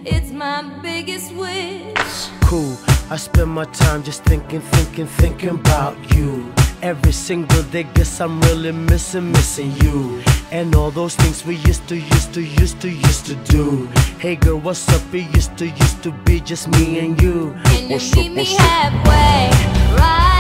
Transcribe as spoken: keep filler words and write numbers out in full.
It's my biggest wish. Cool, I spend my time just thinking, thinking, thinking about you. Every single day, guess I'm really missing, missing you. And all those things we used to, used to, used to, used to do. Hey girl, what's up? It used to, used to be just me and you. Can you meet me halfway, right?